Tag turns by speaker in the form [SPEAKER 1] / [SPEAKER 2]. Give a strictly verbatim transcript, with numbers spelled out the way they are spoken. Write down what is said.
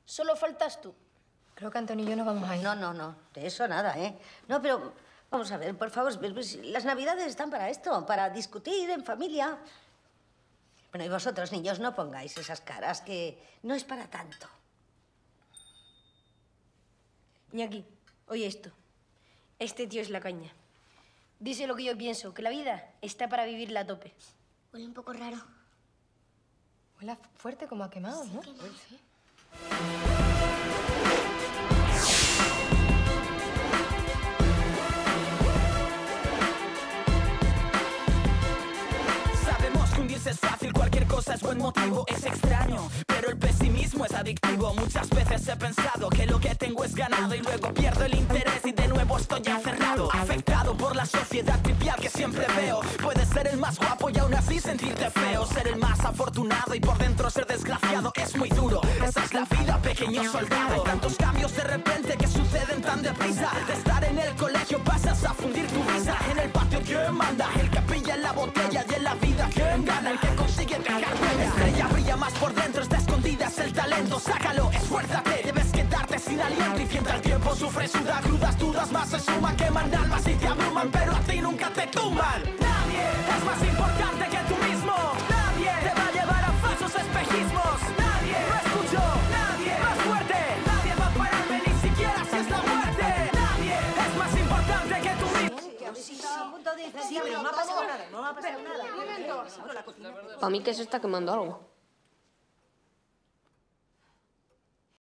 [SPEAKER 1] Solo faltas tú.
[SPEAKER 2] Creo que Antonio y yo no vamos a ir.
[SPEAKER 3] No, no, no. De eso nada, ¿eh? No, pero vamos a ver, por favor, las Navidades están para esto, para discutir en familia. Bueno, y vosotros, niños, no pongáis esas caras, que no es para tanto.
[SPEAKER 1] Iñaki, oye esto. Este tío es la caña. Dice lo que yo pienso, que la vida está para vivirla a tope.
[SPEAKER 4] Huele un poco raro.
[SPEAKER 2] Huele fuerte, como a quemado,
[SPEAKER 4] Sí,
[SPEAKER 2] ¿no?
[SPEAKER 4] quemado.
[SPEAKER 2] Sí.
[SPEAKER 5] Sabemos que hundirse es fácil, cualquier cosa es buen motivo. Es extraño, pero el pesimismo es adictivo. Muchas veces he pensado que lo que tengo es ganado y luego pierdo el interés y de nuevo estoy encerrado, afectado por la sociedad trivial que siempre veo. Puedes ser el más guapo y aún así sentirte feo, ser el más afortunado y por dentro ser desgraciado. Es muy duro, esa es la vida, pequeño soldado. Hay tantos cambios de repente que suceden tan deprisa. De estar en el colegio pasas a fundir tu risa. En el patio que manda, el que pilla en la botella y en la vida quien gana, el que consigue dejar huella. Estrella brilla más por dentro, está escondida, es el talento. Sácalo, esfuérzate, debes quedarte sin aliento. Y mientras el tiempo sufre, suda, crudas, dudas más se suman, queman almas y te abruman, pero a ti nunca te tumban. Nadie es más importante que tú mismo. Nadie te va a llevar a falsos espejismos. Nadie, no escucho, nadie más fuerte. Nadie va a pararme ni siquiera si es la muerte. Nadie es más importante que tú mismo.
[SPEAKER 3] Sí, pero no ha pasado nada, no ha pasado nada.
[SPEAKER 2] Para mí que se está quemando algo.